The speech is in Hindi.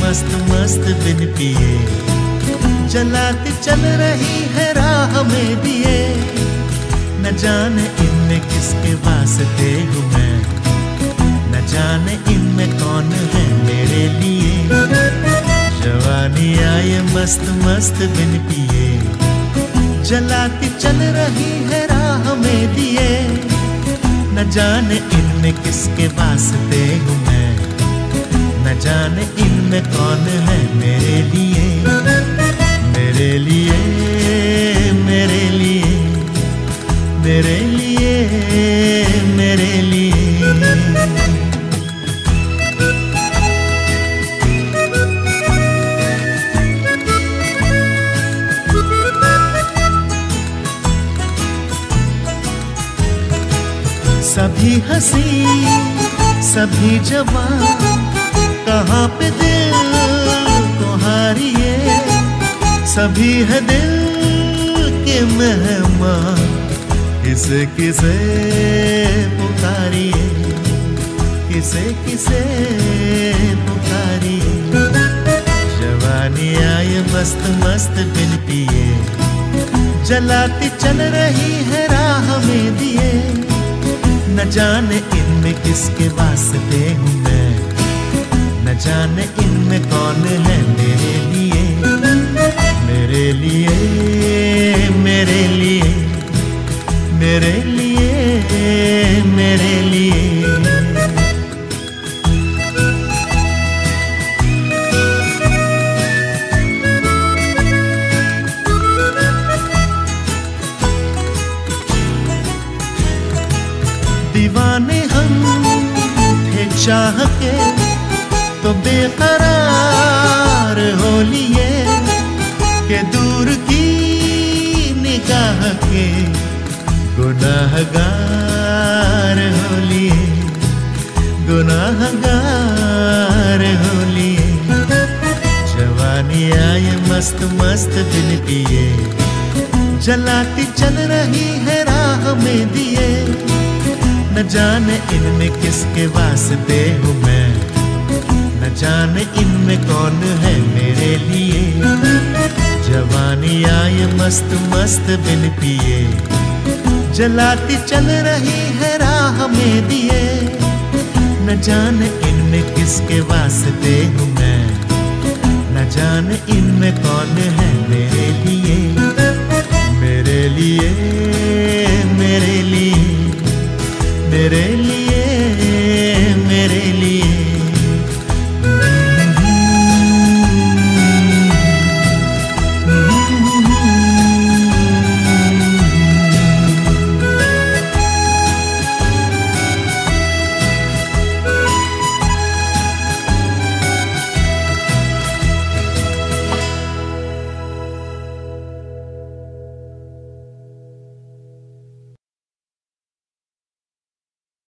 मस्त मस्त बिन पिए, जलाती चल रही है राह में दिए। न जाने इनमें किसके वास्ते हूँ मैं, न जाने इनमें कौन है मेरे लिए। जवानी आए मस्त मस्त बिन पिए, जलाती चल रही है राह में दिए। न जाने इनमें किसके वास्ते हूँ मैं, न जाने इनमें कौन है मेरे लिए। मेरे लिए मेरे लिए मेरे लिए मेरे लिए। सभी हंसी सभी जवान, कहाँ पे दिल को हारिए। सभी है दिल के मेहमान, किसे किसे पुकारिए, किसे किसे पुकारिए। जवानी आए मस्त मस्त बिन पिए, जलाती चल रही है राह में दिए। न जाने इनमें किसके वास्ते हूँ मैं, न जाने इनमें कौन है मेरे लिए। मेरे लिए मेरे लिए मेरे लिए मेरे लिए। दीवाने हम थे चाह के तो बेकरार हो लिए, के दूर की निगाह के गुनाहगार हो लिए, गुनाहगार हो लिए। जवानी आए मस्त मस्त बिन पिए, जलाती चल रही है राह में दिए। न जाने इनमें किसके वास्ते हूँ मैं, न जाने इनमें कौन है मेरे लिए। जवानी आए मस्त मस्त बिन पिए, जलाती चल रही है राह में दिए। न जाने इनमें किसके वास्ते हूँ मैं, न जाने इनमें कौन है मेरे लिए।